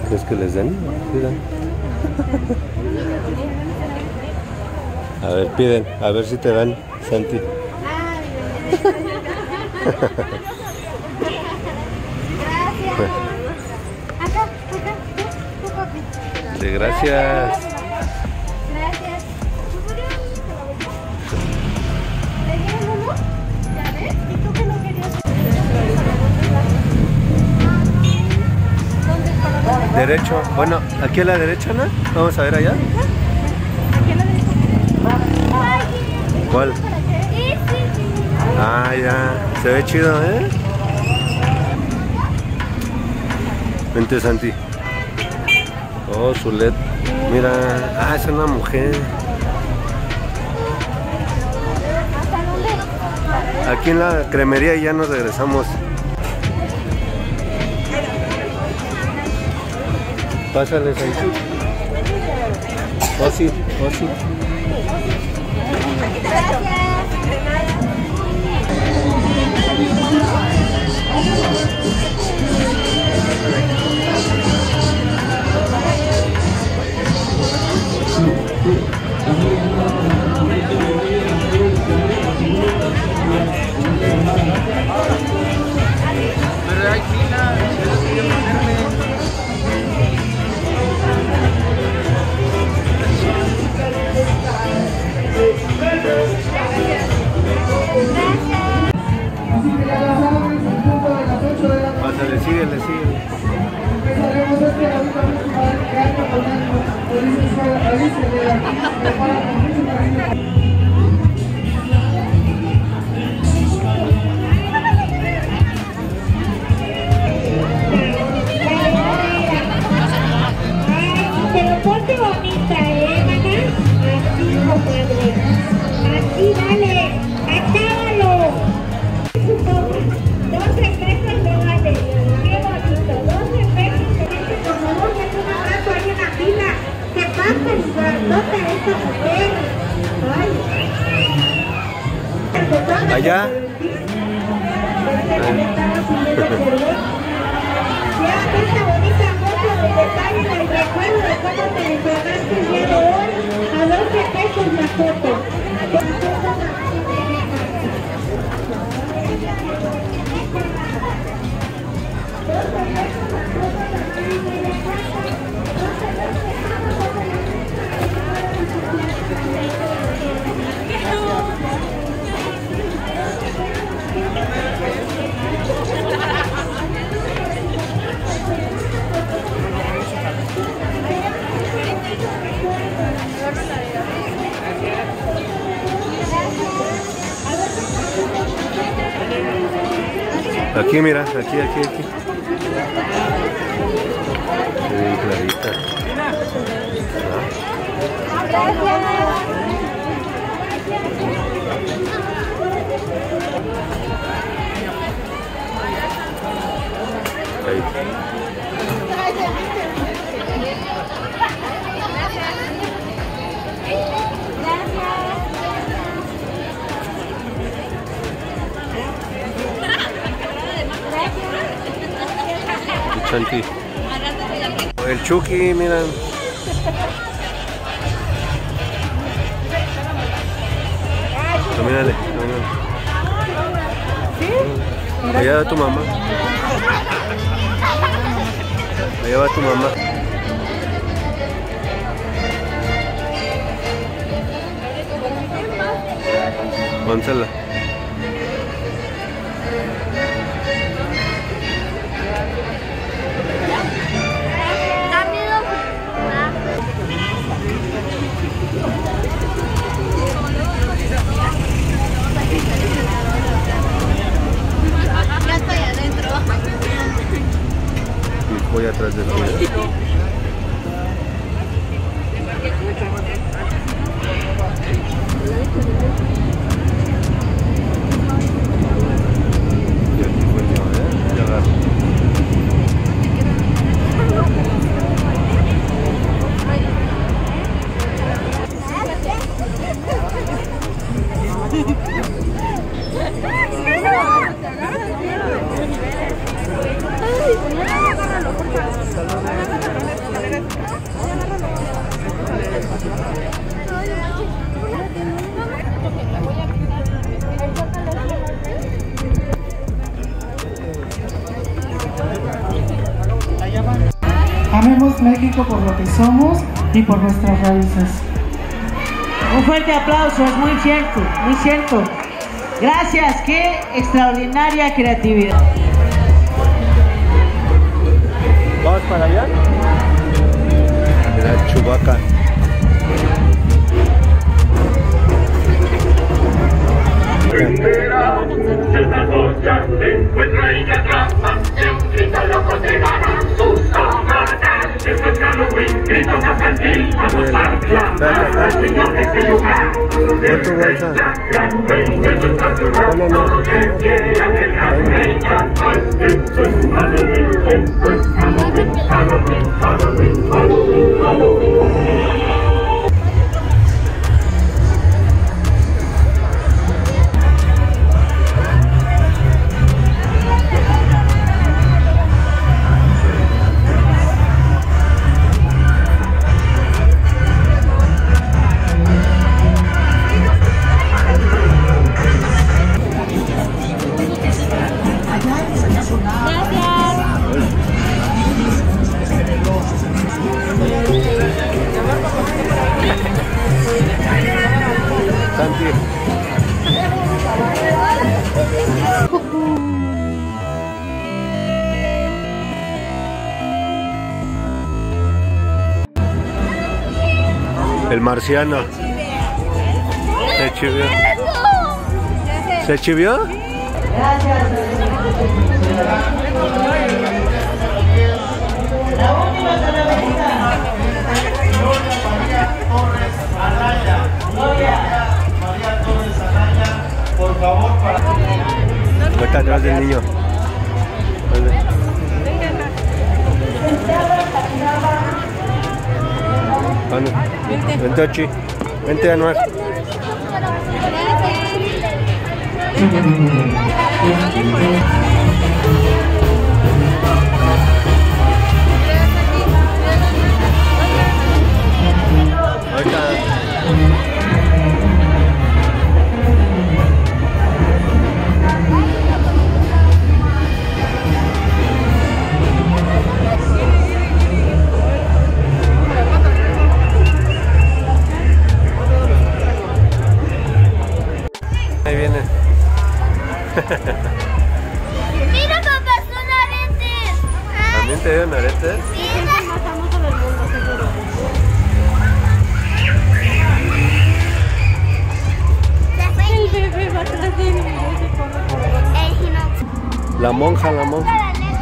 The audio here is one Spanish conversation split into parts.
¿Es que les den? Pidan. A ver, piden. A ver si te dan, Santi. Gracias. Acá, tu papi. Sí, gracias. Gracias. ¿Te quieres uno? ¿Ya ves? ¿Y tú qué no querías? ¿Dónde para? Derecho. Bueno, aquí a la derecha, ¿no? Vamos a ver allá. Aquí a la derecha. ¿Cuál? Ah, ya. Se ve chido, ¿eh? Vente, Santi. Oh, su LED. Mira. Ah, es una mujer. Aquí en la cremería y ya nos regresamos. Pásale, Santi. Oh, sí, oh, sí. Pero hay fila, yo quería ponerme. Pásale, síguele, síguele. Empezaremos este ahorita mismo para crear con Alicia de la prepara con mucho cariño. Pero ponte bonita, mamá. Así, compadre. Así, dale. Acábalo. $12 de vale. Qué bonito. $12. Por favor, que un abrazo ahí en la fila. ¿Qué pasa, grandote esta mujer? Ay. Allá. Llévate esta bonita foto de detalle del recuerdo de cómo te enfermaste el día de hoy. A $12 la foto. Aquí, mira, aquí. Sí, clarita. Ahí. Santi. El Chucky, miran. Camínale. Allá va tu mamá. Allá va tu mamá. Pónsela. Ya estoy adentro. Voy atrás de ti. Amemos México por lo que somos y por nuestras raíces. Un fuerte aplauso, es muy cierto, muy cierto. Gracias, qué extraordinaria creatividad. ¿Vamos para allá? Mira, Chewbacca. Esta joya se encuentra y te atrapa, un grito loco te dará sus comardas. Esto es Halloween, grito infantil, vamos a aclamar al Señor de este lugar. ¿Cuánto bolsa? Todo lo que quiera que la reina, esto es Halloween, esto es Halloween, Halloween, Halloween, Halloween, Halloween. El marciano. Se chivió. ¿Se chivió? Por favor, para... Está atrás del niño. Vente, Ochi. Vente, Anuar. Ahí viene. Mira, papá, son aretes. ¿También te dieron aretes? Sí, es el más famoso del mundo, seguro. El bebé va atrás de mí. La monja, la monja.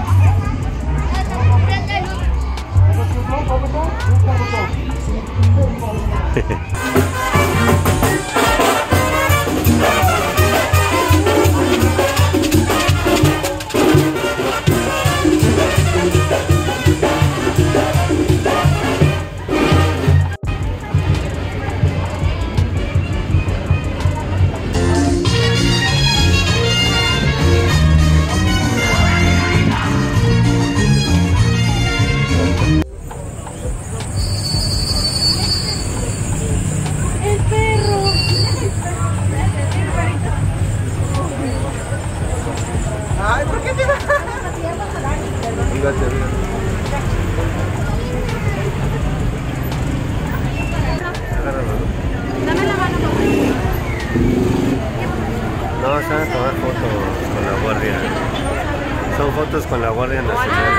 No, se van a tomar fotos con la guardia. Son fotos con la Guardia Nacional.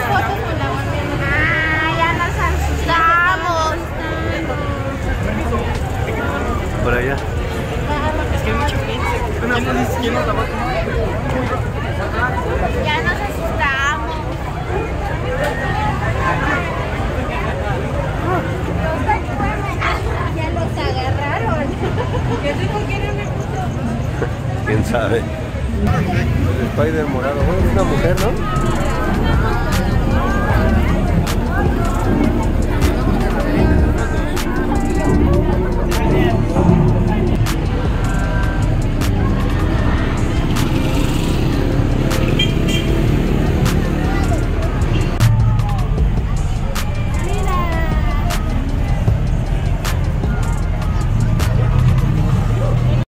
Ya nos asustamos. Por allá. Es que hay mucha gente. Una vez que nos la va a tomar. Ya nos asustamos. Ya los agarraron. ¿Qué dijo que era una foto? ¿Quién sabe? El Spider morado. Bueno, es una mujer, ¿no?